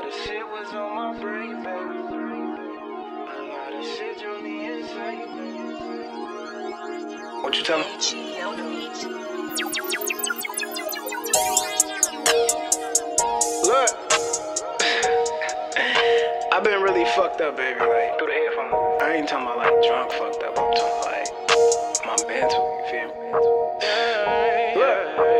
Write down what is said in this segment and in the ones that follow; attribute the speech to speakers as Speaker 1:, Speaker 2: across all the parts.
Speaker 1: of shit was on my brain, baby. A lot of shit drove me insane. What you tell me? Look, I've been really fucked up, baby. Like through the headphones. I ain't talking about like drunk fucked up. I'm talking like my mental. You feel me? Look.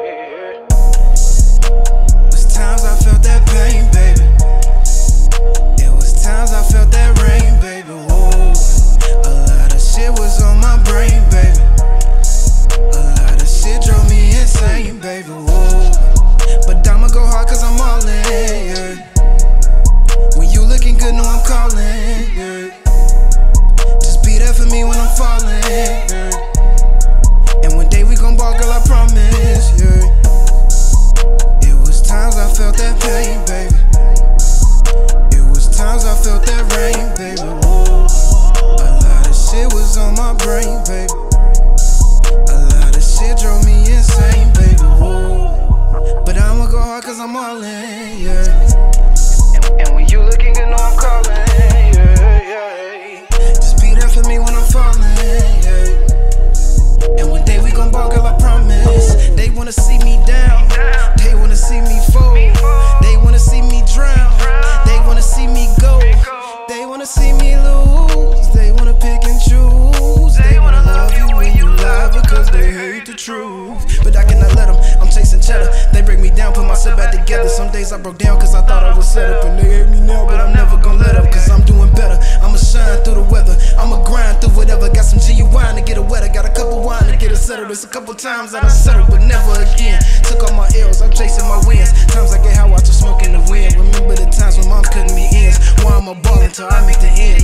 Speaker 1: It was times I felt that pain, baby. It was times I felt that rain, baby. Whoa. A lot of shit was on my brain, baby. A lot of shit drove me insane, baby. Whoa. But I'ma go hard cause I'm all in, yeah. When you looking good, know I'm calling, yeah. Just be there for me when I'm falling, yeah. And one day we gon' ball, girl, I promise, yeah. It was times I felt that pain, baby. It was times I felt that rain, baby. Whoa. A lot of shit was on my brain, baby. A lot of shit drove me insane, baby. Whoa. But I'ma go hard cause I'm all in, yeah. And when you looking good, know I'm calling, yeah. Just be there for me when I'm falling, yeah. And one day we gon' ball, girl, I promise. They wanna see me down, they wanna see me fall, they wanna see me drown, they wanna see me go, they wanna see me lose, they wanna pick and choose, they wanna love you when you lie because they hate the truth. But I cannot let them, I'm chasing cheddar. They break me down, put myself back together. Some days I broke down cause I thought I was set up, and they hate me now, but I'm never gonna let up cause I'm doing better. I'ma shine through the weather, I'ma grind through whatever. Got some genuine to get a wetter, got a couple wine to get it settled. It's a couple times that I settled, but never again. Took all my L's, I'm chasing my wins. Times I get high, watch the smoke in the wind. Remember the times when mom cutting me ends. Why I'm a ball until I make the end.